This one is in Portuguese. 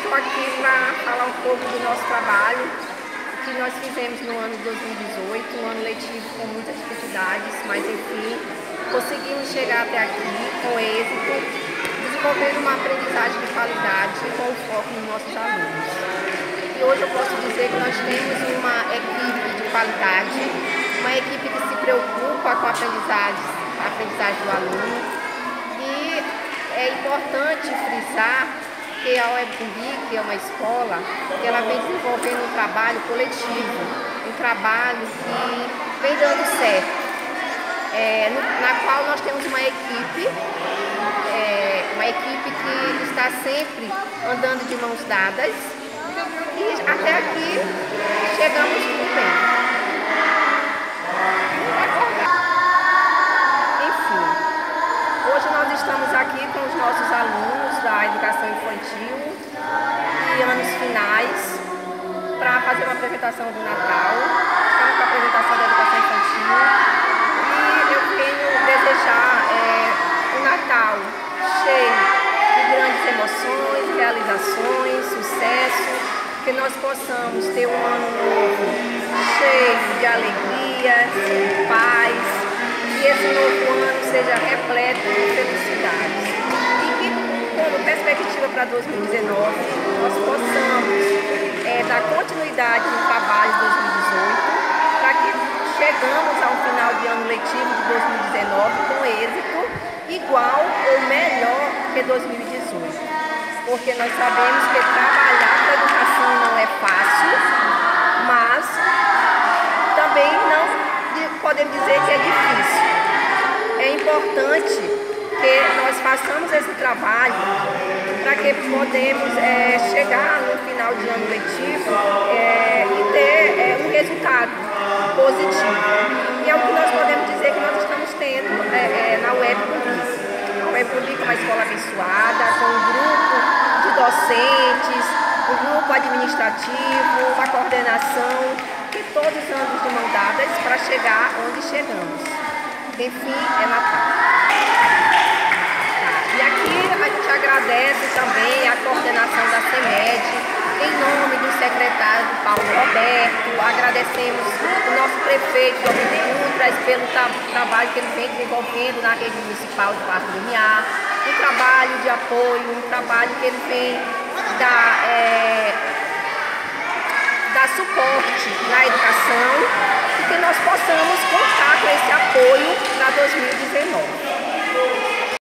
estou aqui para falar um pouco do nosso trabalho que nós fizemos no ano de 2018, um ano letivo com muitas dificuldades, mas enfim, conseguimos chegar até aqui com êxito, desenvolvendo uma aprendizagem de qualidade com foco nos nossos alunos. E hoje eu posso dizer que nós temos uma equipe de qualidade, uma equipe que se preocupa com a aprendizagem do aluno, e é importante frisar que a UEPCUMBI, que é uma escola, que ela vem desenvolvendo um trabalho coletivo, um trabalho que vem dando certo, na qual nós temos uma equipe que está sempre andando de mãos dadas, e até aqui chegamos tudo bem. Enfim, hoje nós estamos aqui com os nossos alunos da educação infantil e anos finais para fazer uma apresentação do Natal. Estamos com a apresentação da educação infantil e eu venho desejar um Natal cheio de grandes emoções, realizações, sucesso, que nós possamos ter um ano novo cheio de alegria, paz, que esse novo ano seja repleto de felicidades. Como perspectiva para 2019, nós possamos dar continuidade no trabalho de 2018, para que chegamos ao final de ano letivo de 2019 com êxito igual ou melhor que 2018. Porque nós sabemos que trabalhar com a educação não é fácil, mas também não podemos dizer que é difícil. É importante que nós façamos esse trabalho para que podemos chegar no final de ano letivo e ter um resultado positivo. E é o que nós podemos dizer que nós estamos tendo na UEPCUMBI. A UEPCUMBI é uma escola abençoada, com um grupo de docentes, um grupo administrativo, uma coordenação, que todos andam de mão dadas para chegar onde chegamos. Enfim, é Natal. E aqui a gente agradece também a coordenação da CEMED, em nome do secretário Paulo Roberto, agradecemos o nosso prefeito Domingos Utras pelo trabalho que ele vem desenvolvendo na rede municipal de Parque do Lumiar, um trabalho de apoio, um trabalho que ele vem dar suporte na educação, e que nós possamos contar com esse apoio para 2019.